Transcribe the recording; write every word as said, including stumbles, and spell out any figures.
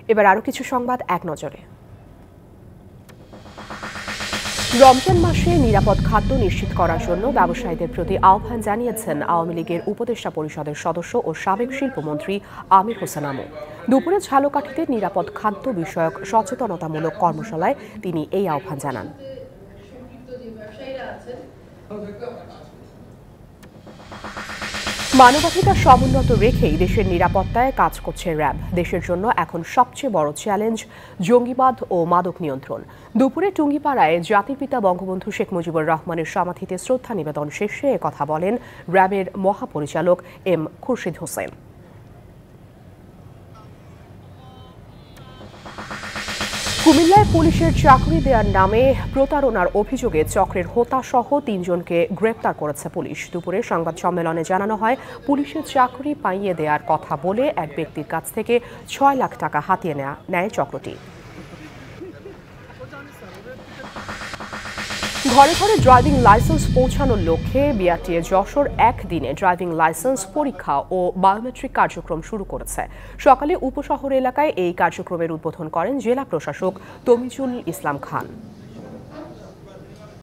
এবার আরো কিছু সংবাদ এক নজরে। রমজান মাসে নিরাপদ খাদ্য নিশ্চিত করার জন্য ব্যবসায়ীদের প্রতি আহ্বান জানিয়েছেন আওয়ামী লীগের উপদেষ্টা পরিষদের সদস্য ও সাবেক শিল্পমন্ত্রী আমির হোসেন আমু। দুপুরে ঝালকাঠিতে নিরাপদ খাদ্য বিষয়ক সচেতনতামূলক কর্মশালায় তিনি এই আহ্বান জানান। মানবাধিকার সমুন্নত রেখেই দেশের নিরাপত্তায় কাজ করছে র্যাব। দেশের জন্য এখন সবচেয়ে বড় চ্যালেঞ্জ জঙ্গিবাদ ও মাদক নিয়ন্ত্রণ। দুপুরে টুঙ্গিপাড়ায় জাতির পিতা বঙ্গবন্ধু শেখ মুজিবুর রহমানের সমাধিতে শ্রদ্ধা নিবেদন শেষে কথা বলেন র্যাবের মহাপরিচালক এম খুরশিদ হোসেন। কুমিল্লায় পুলিশের চাকরি দেওয়ার নামে প্রতারণার অভিযোগে চক্রের হোতা সহ তিনজনকে গ্রেপ্তার করেছে পুলিশ। দুপুরে সংবাদ সম্মেলনে জানানো হয়, পুলিশের চাকরি পাইয়ে দেওয়ার কথা বলে এক ব্যক্তির কাছ থেকে ছয় লাখ টাকা হাতিয়ে নেয় চক্রটি। ঘরে ঘরে ড্রাইভিং লাইসেন্স পৌঁছানোর লক্ষ্যে বিআরটিএ যশোর একদিনে ড্রাইভিং লাইসেন্স পরীক্ষা ও বায়োমেট্রিক কার্যক্রম শুরু করেছে। সকালে উপশহর এলাকায় এই কার্যক্রমের উদ্বোধন করেন জেলা প্রশাসক তমিজুল ইসলাম খান।